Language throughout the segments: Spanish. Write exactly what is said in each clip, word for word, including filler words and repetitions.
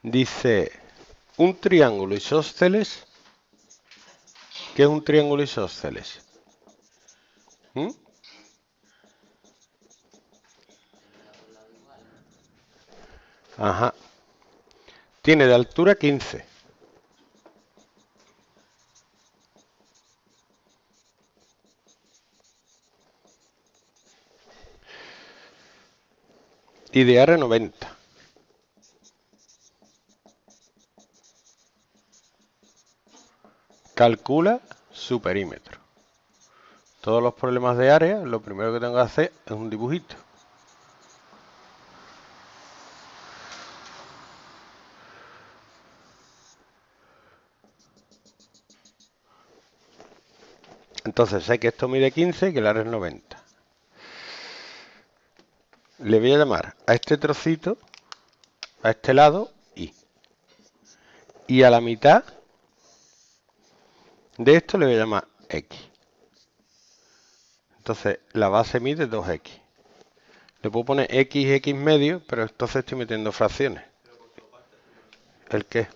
Dice, un triángulo isósceles. ¿Qué es un triángulo isósceles? ¿Mm? Ajá. Tiene de altura quince. Y de área noventa. Calcula su perímetro. Todos los problemas de área, lo primero que tengo que hacer es un dibujito. Entonces sé que esto mide quince y que el área es noventa. Le voy a llamar a este trocito, a este lado, Y. Y a la mitad de esto le voy a llamar X. Entonces la base mide dos equis. Le puedo poner X y X medio, pero entonces estoy metiendo fracciones. ¿El qué?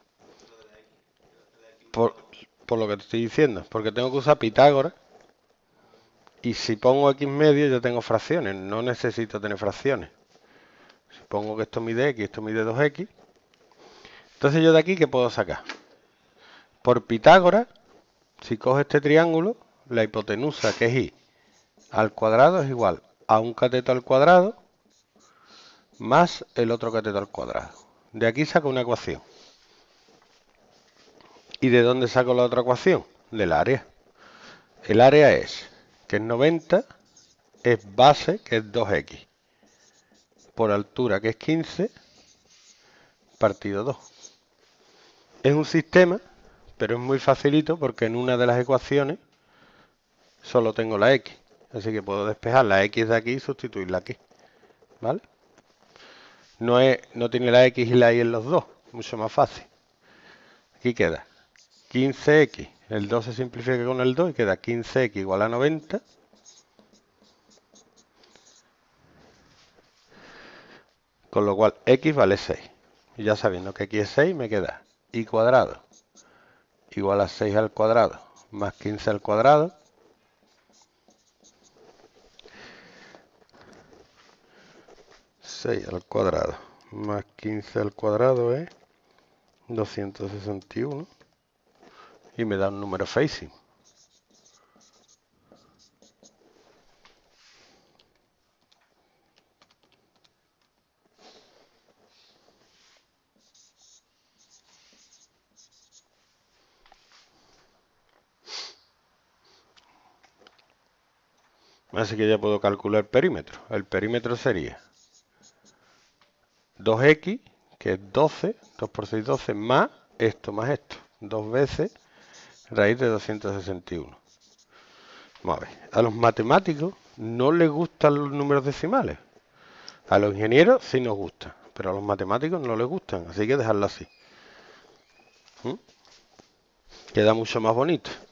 Por, por lo que te estoy diciendo, porque tengo que usar Pitágoras. Y si pongo X medio ya tengo fracciones, no necesito tener fracciones. Si pongo que esto mide X, esto mide dos equis. Entonces yo de aquí, ¿qué puedo sacar? Por Pitágoras, si cojo este triángulo, la hipotenusa, que es Y al cuadrado, es igual a un cateto al cuadrado más el otro cateto al cuadrado. De aquí saco una ecuación. ¿Y de dónde saco la otra ecuación? Del área. El área es, que es noventa, es base, que es dos equis, por altura, que es quince, partido dos. Es un sistema, pero es muy facilito porque en una de las ecuaciones solo tengo la X. Así que puedo despejar la X de aquí y sustituirla aquí. ¿Vale? No, es, no tiene la X y la Y en los dos. Mucho más fácil. Aquí queda quince equis. El dos se simplifica con el dos y queda quince equis igual a noventa. Con lo cual X vale seis. Y ya sabiendo que aquí es seis, me queda Y cuadrado igual a seis al cuadrado más quince al cuadrado. seis al cuadrado más quince al cuadrado es doscientos sesenta y uno. Y me da un número feísimo. Así que ya puedo calcular el perímetro. El perímetro sería dos equis, que es doce, dos por seis, doce, más esto, más esto. dos veces raíz de doscientos sesenta y uno. Vamos a ver. A los matemáticos no les gustan los números decimales. A los ingenieros sí nos gustan, pero a los matemáticos no les gustan. Así que dejarlo así. ¿Mm? Queda mucho más bonito.